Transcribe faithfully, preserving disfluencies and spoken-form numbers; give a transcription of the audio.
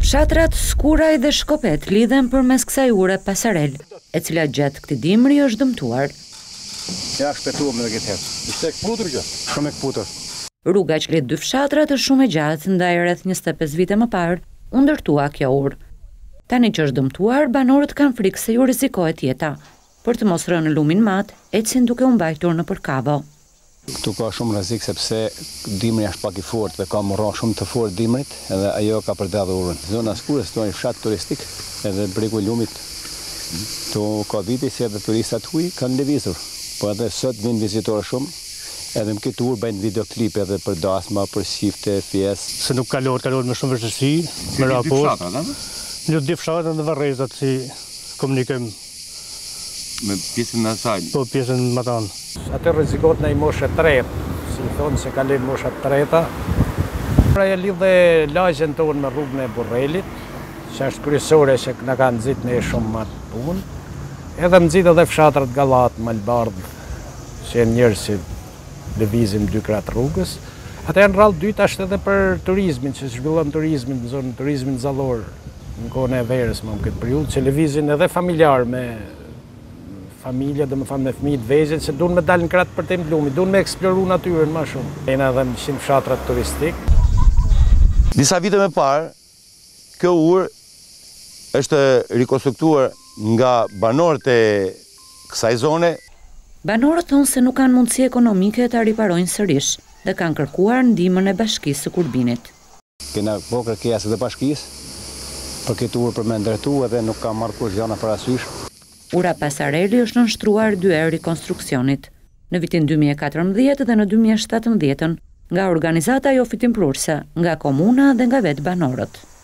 Fshatrat Skurrajn dhe Shkopet lidhen përmes kësaj ure pasarel, e cila gjatë këtij dimri është dëmtuar. Ja shpëtuam edhe këtë herë. Ishte e kputur kjo, shumë e kputur. Rruga që lidh dy fshatrat është shumë e gjatë, ndaj rreth njëzet e pesë vite më parë u ndërtua kjo urë. Tani që është dëmtuar, banorët kanë frikë se ju rrezikohet jeta. Për të mos rënë në lumin mat, ecin duke u mbajtur nëpër kavo. Këtu ka shumë rrezik sepse dimri është pak i fortë dhe ka morron shumë të fortë dimrit, edhe ajo ka përdadhur urën. Zona Skurrajs është një fshat turistik, edhe breku i lumit. Tu ka vite si edhe turistat huaj kanë lëvizur, po edhe sot vijnë vizitorë shumë. Edhe në këtë urë bëjnë videoklipe edhe për dasma, për shifte, fjesë. Se nuk kalohet, kalohet me shumë vështirësi, me raport. Një dy fshatrat dhe varrezat si komunikojmë. Me pjesën në saj? Po, pjesën më tanë. Atë rrezikohet në i moshë tretë, si thonë se kalin mosha treta. Pra e lidhe lagjen tonë me rrugën e Burrelit, që është kryesore që na ka nxit ne shumë më punë. Edhe nxit edhe fshatrat Gallat, Malbardh, që janë njerëz që lëvizin dy krah rrugës. Atë janë rrallë dytë është edhe për turizmin, që zhvillon turizmin në zonën turizmin zallor në kohën e verës më këtë periudhë, që lëvizin edhe familjar me familja, dhe më thanë me fëmijët vegjël, që duan me dalë në kratë për të lumit, duan me eksploru natyrën më shumë. Jena edhe në qind fshatrat turistik. Disa vite më parë, kjo urë është rikonstruktuar nga banorët e kësaj zone. Banorët thonë se nuk kanë mundësi ekonomike të riparojnë sërish dhe kanë kërkuar ndihmën e bashkisë së Kurbinit. Kena po kërkesë dhe bashkisë për këtë urë për me ndërtu edhe nuk ka marrë kush gjana parasysh. Ura pasareli është nënshtruar dy herë rikonstruksionit, në vitin dy mijë e katërmbëdhjetë dhe në dy mijë e shtatëmbëdhjetë nga organizata jo fitimprurse, nga komuna dhe nga vetë banorët.